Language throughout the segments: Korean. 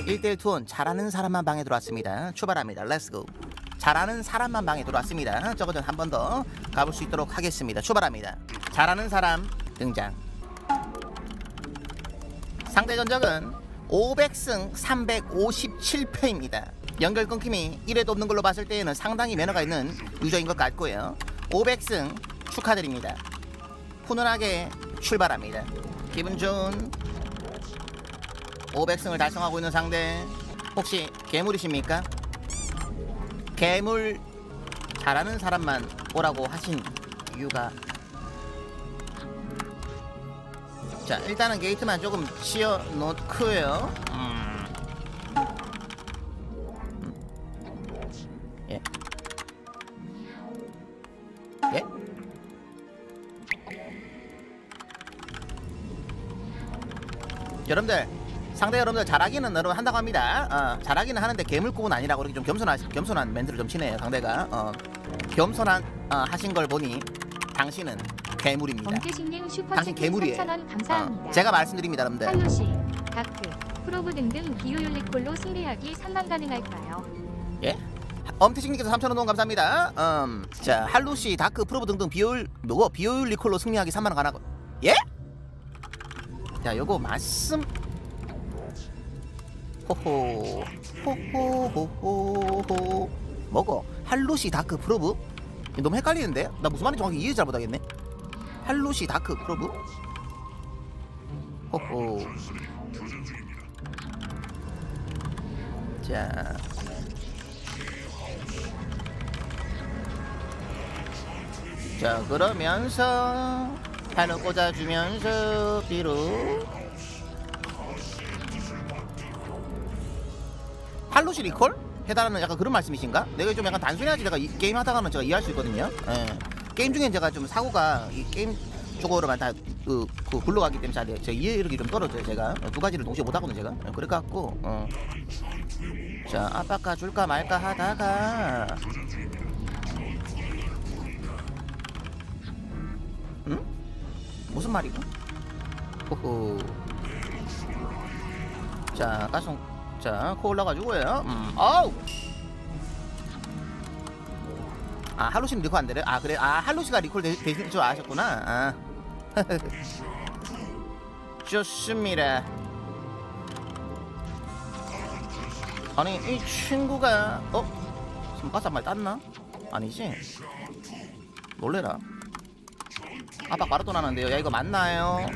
1대1 투혼 잘하는 사람만 방에 들어왔습니다. 출발합니다. 렛츠고. 잘하는 사람만 방에 들어왔습니다. 저거는 한 번 더 가볼 수 있도록 하겠습니다. 출발합니다. 잘하는 사람 등장. 상대 전적은 500승 357패입니다. 연결 끊김이 1회도 없는 걸로 봤을 때에는 상당히 매너가 있는 유저인 것 같고요. 500승 축하드립니다. 훈훈하게 출발합니다. 기분 좋은 500승을 달성하고 있는 상대, 혹시 괴물이십니까? 괴물 잘하는 사람만 오라고 하신 이유가, 자 일단은 게이트만 조금 치워 놓고요. 예. 예? 여러분들, 상대 여러분들 잘하기는 여러분 한다고 합니다. 잘하기는 하는데 괴물급은 아니라고 이렇게 좀 겸손한 멘트를 좀 치네요. 상대가 겸손한 하신 걸 보니 당신은 괴물입니다. 당신 괴물이에요. 감사합니다. 제가 말씀드립니다, 여러분들. 할로시, 다크, 프로브 등등 비효율리콜로 승리하기 산만 가능할까요? 예? 엄태식님께서 3,000원 동 감사합니다. 자 할로시, 다크, 프로브 등등 비효율리콜로 승리하기 3만원 가능하고. 예? 자 요거 말씀. 호호 호호호호호 뭐고? 할로시, 다크, 프로브? 너무 헷갈리는데? 나 무슨 말인지 정확히 이해 잘 못하겠네. 할로시, 다크, 프로브? 호호. 자 그러면서 팔로 꽂아주면서 뒤로 할로시 리콜? 해달라는 약간 그런 말씀이신가? 내가 좀 약간 단순해야지 내가 게임 하다가는 제가 이해할 수 있거든요. 예. 게임 중엔 제가 좀 사고가 이 게임 쪽으로만 다 굴러가기 때문에 제 이해력이 좀 떨어져요. 제가 두 가지를 동시에 못하거든요. 제가 그래갖고 자 압박가 줄까 말까 하다가 응? 무슨 말이고? 호호. 자 가성. 자, 코 올라가지고요. 어우! 아, 할로시는 리콜 안 되래? 아, 그래? 아, 할로시가 리콜 대신 줄 아셨구나. 아. 좋습니다. 아니, 이 친구가, 손바닥 말 땄나? 아니지? 놀래라. 아빠 바로 떠나는데요. 야, 이거 맞나요?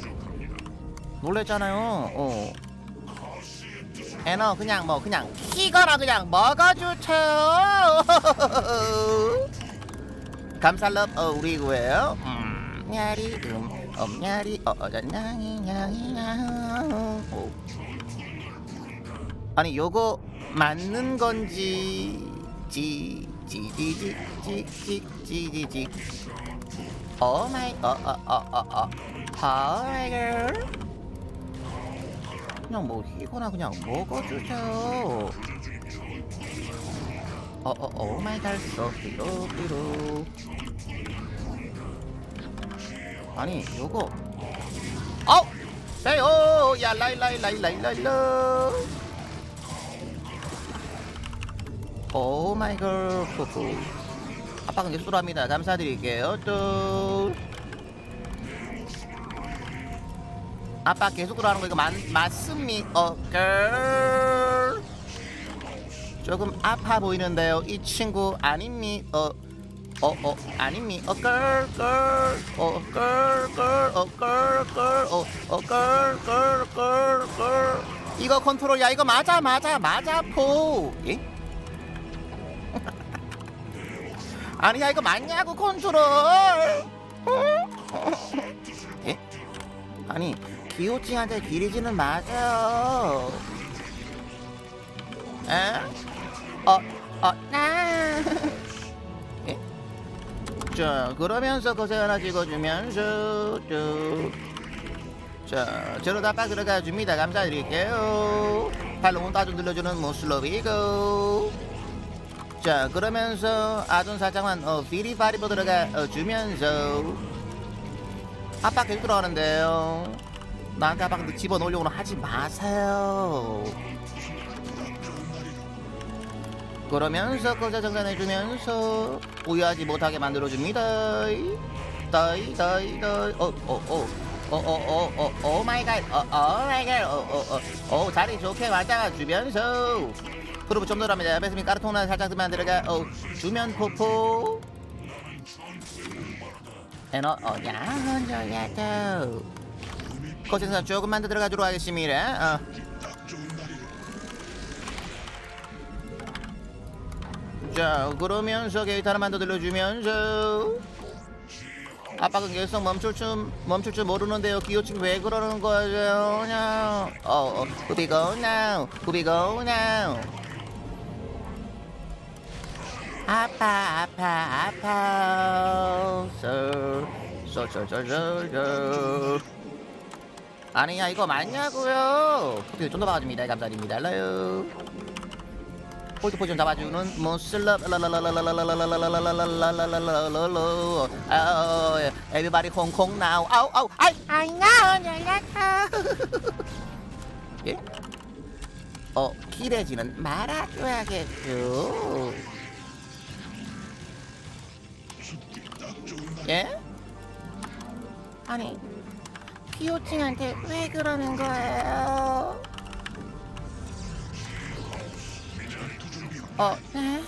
놀랬잖아요. 애너 그냥 그냥 키거나 그냥 먹어주죠. 감살럽 우리고요. 냐리 냐리 아니 요거 맞는 건지 지지지지지지지지 오마이 하이걸 그냥 뭐 이거나 그냥 먹어주죠. 오마이 갓 삐로 아니 요거 세요 야 라이라이라이라이라 오마이 갓 호호. 아빠가 계속 돌아갑니다. 감사드릴게요. 또 아빠 계속 돌아가는 거 이거 맞습니까? 조금 아파 보이는데요. 이 친구 아닙니까? 아닙니까? 이거 컨트롤 야 이거 맞아 포. 예? 아니야 이거 맞냐고 컨트롤. 예? 아니 기호칭한테 기리지는 맞아요. 에? 예? 자 그러면서 거세 하나 찍어주면서 자 저러다 아빠 들어가 줍니다. 감사드릴게요. 팔로우 따좀 들려주는 모슬로비고. 자 그러면서 아둔 살짝만 피리파리버 들어가 주면서 아빠 계속 들어가는데요. 나한테 아빠 근데 집어넣으려고는 하지 마세요. 그러면서 거자 정산해주면서 오해하지 못하게 만들어줍니다. 다이 다이 다이 오 마이 갓 마이 갓 자리 좋게 맞아 주면서 프로브 좀 들어갑니다. 베스민 까르통나 살짝 들면 들어가 주면 포포 에너 야헌저야도 거기서 조금만 더 들어가도록 하겠습니다. 자 그러면서 게이트 하나만 더 들려주면서 아빠가 계속 멈출 줄 모르는데요. 기호칭 왜 그러는 거죠? Who go now? Who go now? 아파 아니야 이거 맞냐고요? 커피 좀 더 박아줍니다. 감사드립니다. 알라요. 폴드 포지션 잡아주는 모슬럽 에비바디 홍콩 나우 아우 아이나 열렸다. 예? 길해지는 말아줘야겠죠. 예? 아니 기호칭한테 왜 그러는 거예요? 네?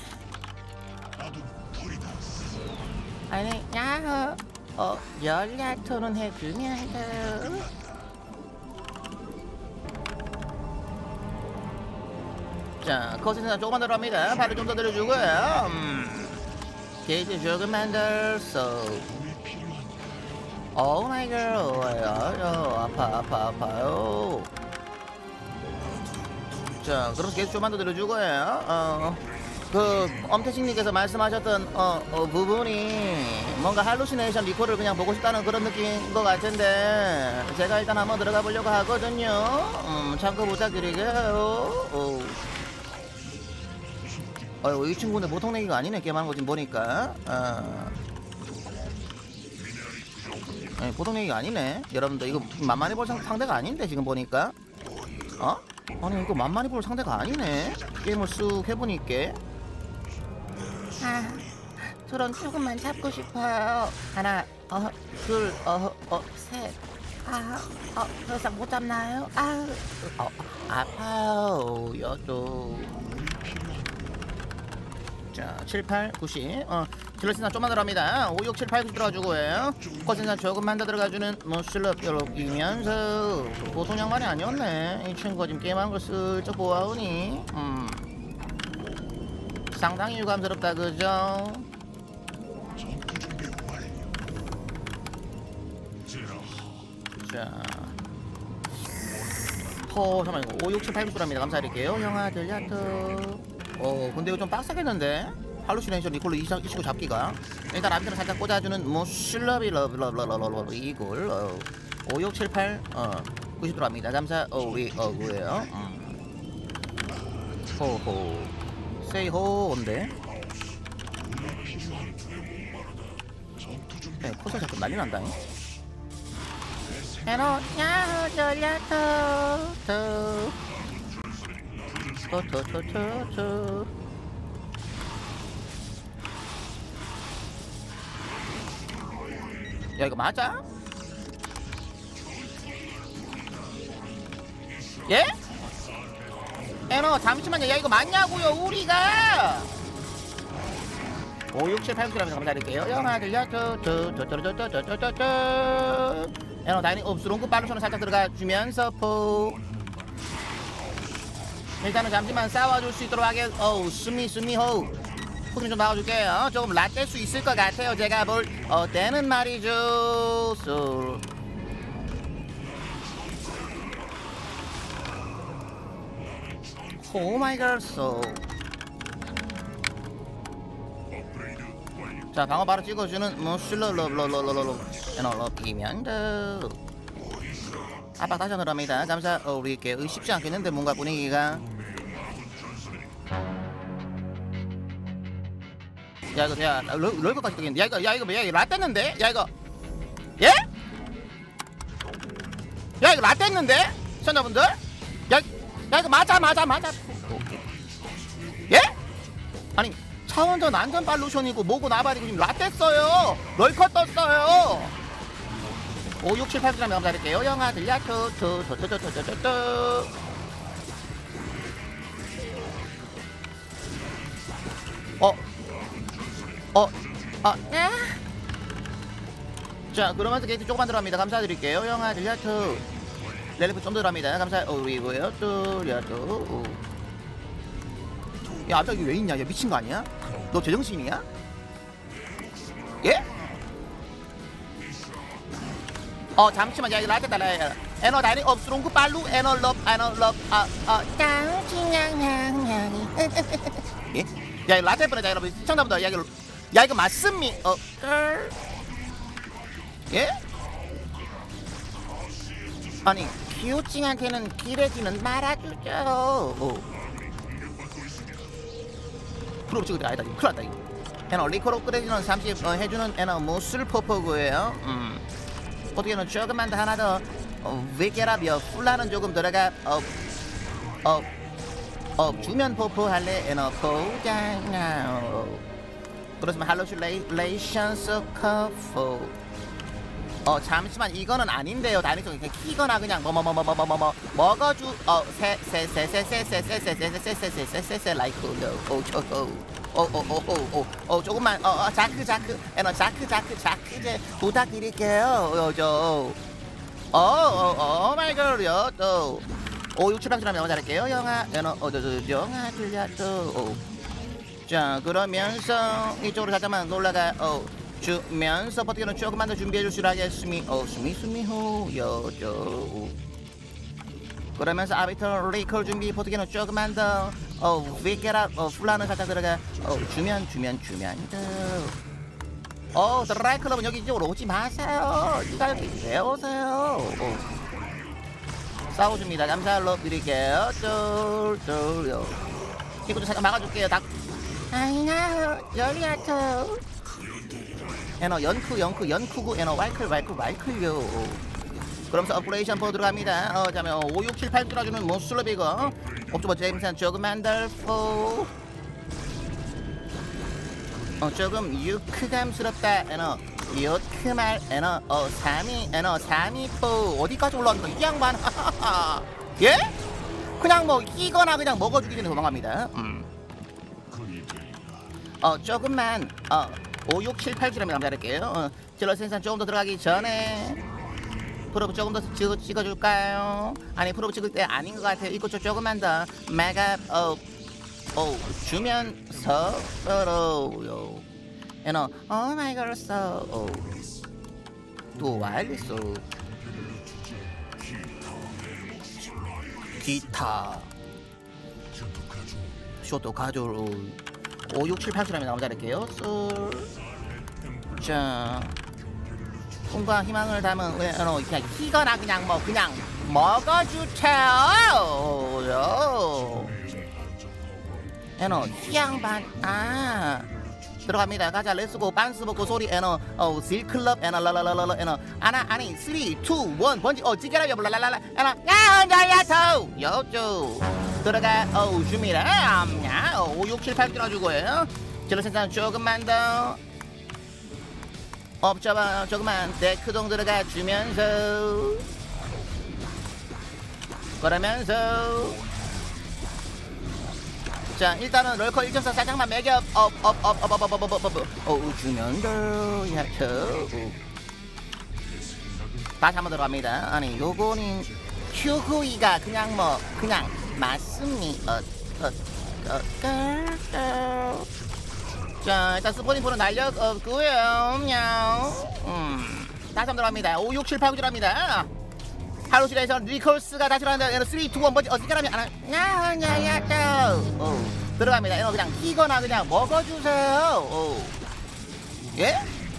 아니 야호 연락 토론해주면 돼. 자 거기서 조금만 더 합니다. 발을 좀 더 들어주고요. 게이트 조금만 더 오 마이 걸 아파요. 자 그럼 게이트 조금만 더 들어주고요. 그 엄태식님께서 말씀하셨던 부분이 뭔가 할루시네이션 리콜을 그냥 보고 싶다는 그런 느낌인 것 같은데 제가 일단 한번 들어가 보려고 하거든요. 참고 부탁드리게요. 이 친구는 보통 내기가 아니네. 게임하는 거 지금 보니까 보통 내기가 아니네. 여러분들 이거 만만히 볼 상대가 아닌데 지금 보니까 아니 이거 만만히 볼 상대가 아니네. 게임을 쑥 해보니까 드론 조금만 잡고 싶어요. 하나 둘 셋 더 이상 못 잡나요? 아파요 여도. 자 7, 8, 90 딜러신사 좀만 들어갑니다. 5, 6, 7, 8, 9 들어가주고요. 코신사 조금만 더 들어가주는 모슬럽 이면서 보통 양반이 아니었네. 이 친구가 지금 게임하는 걸 슬쩍 보아오니 상당히 유감스럽다 그죠? 자 잠깐만 이거 5, 6, 7, 8, 9 들어갑니다. 감사드릴게요. 형아들 야트 근데 이거 좀 빡세겠는데? 할루시네이션 리콜로 이 친구 잡기가. 일단 앞에는 살짝 꽂아주는 모슬러비 러블러블러블러 이골 5, 6, 7, 8 90 들어갑니다. 감사 우리 뭐예요? 호호 세이호인데 네 코스 자꾸 난리 난다잉. 에로 야호 절야토 토토토토토 야 이거 맞아? 예? 에너 잠시만요. 야 이거 맞냐고요 우리가 5, 6, 7, 8, 9 감사드릴게요. 영화 들려 토토토토토토토토 에너 다이닝 옵스롱크 빠르손을 살짝 들어가주면서 포 일단은 잠시만 싸워줄 수 있도록 하게 스미호 코좀 좀 박아줄게요. 조금 라떼 수 있을 것 같아요. 제가 볼 때는 말이죠. 오 마이 갓. 자 방어 바로 찍어주는 모슬러러러러러러러 에너러이면 아빠 다시 한번 합니다. 감사. 우리 이렇게 쉽지 않겠는데 뭔가 분위기가. 야 이거 야 럴거까지 뜨겠는데. 야 이거 라떼는데? 야 이거 예? 야 이거 라떼는데? 시청자분들? 야 이거 맞아. 예? 아니 차원전 안전 팔루션이고 뭐고 나발이고 지금 라떼 써요. 럴컷 떴어요. 5, 6, 7, 8, 9점 감사드릴게요. 영화 들려 투투투투투투투. 자 그러면서 게이트 조금만 들어갑니다. 감사드릴게요. 영화 들려 투. 렐리프 좀 들어갑니다. 감사드리고요. 뚜려뚜. 야 저기 왜 있냐? 야 미친 거 아니야? 너 제정신이야? 예? 잠시만 야 이거 라떼 달라. 에너 다리 업스롱크 빨루 에너 럽 예? 야 이거 라떼 보내자 여러분 시청자분들. 야 이거 맞습니? 예? 아니 기우찡한테는 기레지는 말아주죠. 프로 찍을 때 아니다 지금 큰일 났다 이거. 에너 리코로 끓여주는 30 해주는 에너 무술 포포구예요. 어떻게는 조금만 더 하나 더 위게라비어 풀라는 조금 들어가 주면 포포 할래 에너 포장. 그렇지만 할로슐레이션스 커프. 잠시만 이거는 아닌데요. 다리 쪽에 키거나 그냥 먹어주 세세세세세세세세세세세세세세세 라이크 조금만 자크 에너 자크 부탁드릴게요. 마이 걸요 또 5, 6, 7, 8 영화 잘할게요. 영화 에너 영화 들려도. 자 그러면서 이쪽으로 살짝만 올라가 주면서 버티기는 조금만 더 준비해 주시라 하겠습니다. 수미호 여조. 그러면서 아비터 리콜 준비 버티기는 조금만 더 위게라 플라는 살짝 들어가 주면 드라이 클럽은 여기 이쪽으로 오지 마세요. 이가 여기 왜 오세요? 싸워줍니다. 감사로 드릴게요. 쫄쫄요. 이것도 잠깐 막아줄게요. 아이나 열리아토. 에너 연쿠구 에너 왈클요. 그러면서 오퍼레이션 보러 들어갑니다. 자면 5, 6, 7, 8 뚫어주는 모슬러비고 옥토버 제임슨 조금만 덜포. 조금 유크감스럽다 에너 유크말 에너 3위 어디까지 올라왔는 거야 이 양반. 예? 그냥 뭐 끼거나 그냥 먹어주기 전에 도망갑니다. 조금만 5, 6, 7, 8주라면 감사할게요. 질러 생산 조금 더 들어가기 전에 프로브 조금 더 찍어줄까요? 아니 프로브 찍을 때 아닌 것 같아요. 이거 조금만 더 메가 주면서 떨어요. 에너 마이 걸서 또 와일리소 기타 쇼도 가져로 5, 6, 7, 8주라면 나오자 할게요. 자 꿈과 희망을 담은 그냥 희거나 그냥 그냥 먹어주세요. 에너 희양반 들어갑니다. 가자 렛츠고 반스 먹고 소리 에너 실클럽 에너 라라라라 에너 아니 3, 2, 1 번지 찌개라요 라라라라 에너 야야야토 요조 들어가 줍니다. 5, 6, 7, 8 들어주고요. 질러 생산 조금만 더 조금만 데크동 들어가 주면서 그러면서 자 일단은 럴커 1.4 살짝만 매겨 주면서 야토 다시 한번 들어갑니다. 아니 요거는 휴구이가 그냥 그냥 맞습니다. 자 일단 스포닝포는 날렸고요. 다시 한번 들어갑니다. 5, 6, 7, 8, 9주랍니다. 하루실에서 리콜스가 다시 들어간다. 3, 2, 1 번지 어디까라면 들어갑니다. 그냥 끼거나 그냥 먹어주세요. 예?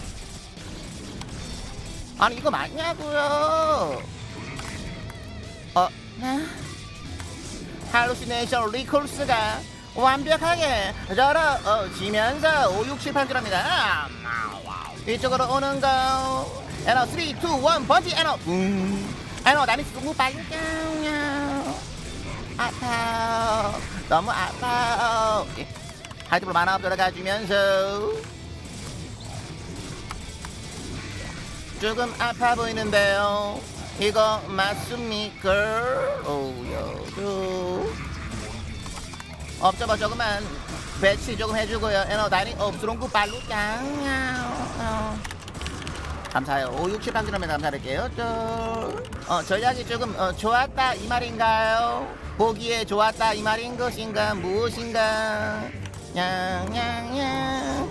아니 이거 맞냐고요? 할루시네이션 리콜스가 완벽하게 저러지면서 5, 6, 7, 8주랍니다. 이쪽으로 오는 거 3, 2, 1 번지 나는 너무 빨리 아파요. 너무 아파요. 하이드로 만화 들어가주면서 조금 아파 보이는데요. 이거 맞습니까? 오요. 업저버 조금만 배치 조금 해주고요. 에너 다이닝 업스롱구 발루짱. 감사해요. 567방지로면 감사할게요. 전략이 조금 좋았다 이 말인가요? 보기에 좋았다 이 말인 것인가 무엇인가? 냥냥냥.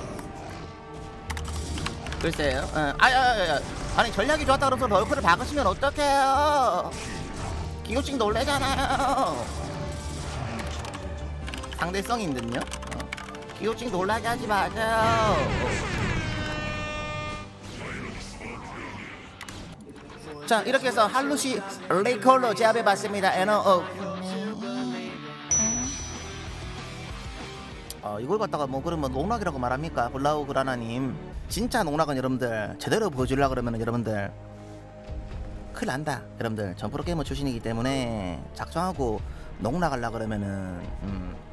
글쎄요. 아니 전략이 좋았다 그러면서 럴크를 박으시면 어떡해요? 기호칭 놀래잖아요. 상대성이 있는요? 기호칭 놀라게 하지 마세요. 자 이렇게 해서 할루시 레이컬로 제압해봤습니다. 에너 이걸 갖다가 뭐 그러면 농락이라고 말합니까? 블라우 그라나님 진짜 농락은 여러분들 제대로 보여주려고 그러면 여러분들 큰일 난다. 여러분들 전 프로게이머 출신이기 때문에 작정하고 농락하려고 그러면은